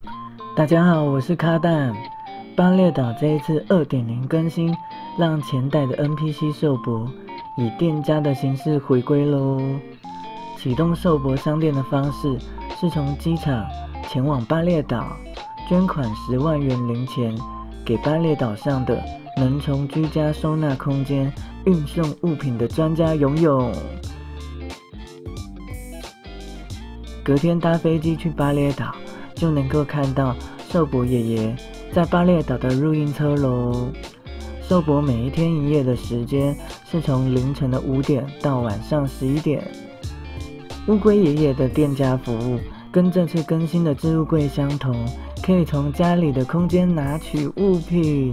大家好，我是卡蛋。巴列岛这一次 2.0 更新，让前代的 NPC 寿博以店家的形式回归咯。启动寿博商店的方式是从机场前往巴列岛，捐款10万元零钱给巴列岛上的能从居家收纳空间运送物品的专家游泳。隔天搭飞机去巴列岛，就能够看到寿博爷爷在巴列岛的录音车咯。寿博每一天营业的时间是从凌晨的5点到晚上11点。乌龟爷爷的店家服务跟这次更新的置物柜相同，可以从家里的空间拿取物品，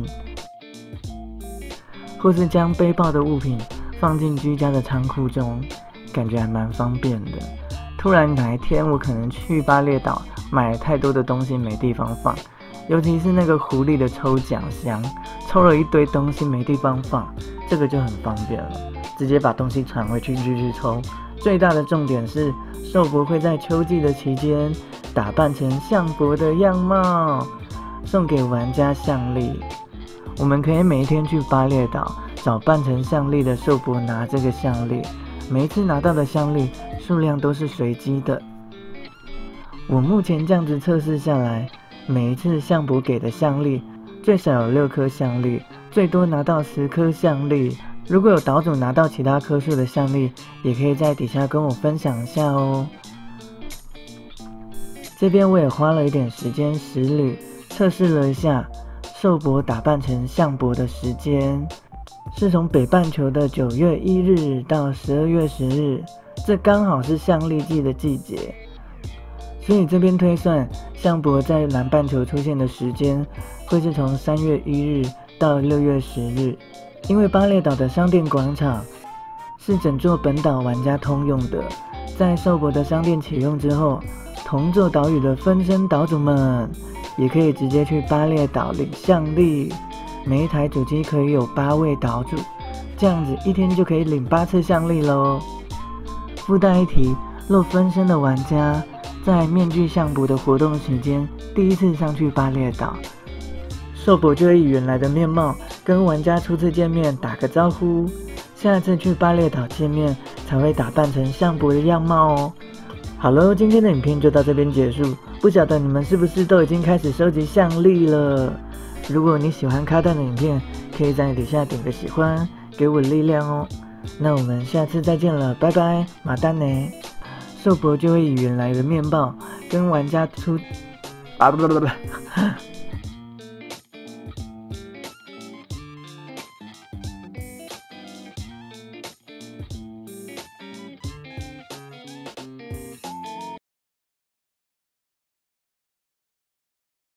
或是将背包的物品放进居家的仓库中，感觉还蛮方便的。突然哪一天我可能去巴列岛买了太多的东西没地方放，尤其是那个狐狸的抽奖箱，抽了一堆东西没地方放，这个就很方便了，直接把东西传回去继续抽。最大的重点是寿博会在秋季的期间打扮成象博的样貌，送给玩家项粒。我们可以每一天去巴列岛找扮成项粒的寿博拿这个项粒，每一次拿到的项粒数量都是随机的。我目前这样子测试下来，每一次象博给的项粒最少有6颗项粒，最多拿到10颗项粒。如果有岛主拿到其他颗数的项粒，也可以在底下跟我分享一下哦。这边我也花了一点时间实旅测试了一下寿博打扮成象博的时间，是从北半球的9月1日到12月10日，这刚好是象粒季的季节，所以这边推算象博在南半球出现的时间会是从3月1日到6月10日。因为巴列岛的商店广场是整座本岛玩家通用的，在寿博的商店启用之后，同座岛屿的分身岛主们也可以直接去巴列岛领项粒。每一台主机可以有8位岛主，这样子一天就可以领8次项粒咯。附带一提，若分身的玩家在面具象博的活动期间第一次上去巴列岛，寿博就会以原来的面貌跟玩家初次见面打个招呼，下次去巴列岛见面才会打扮成象博的样貌哦。好了，今天的影片就到这边结束，不晓得你们是不是都已经开始收集项粒了？如果你喜欢卡蛋的影片，可以在底下点个喜欢，给我力量哦。那我们下次再见了，拜拜，马丹呢？寿博就会以原来的面貌跟玩家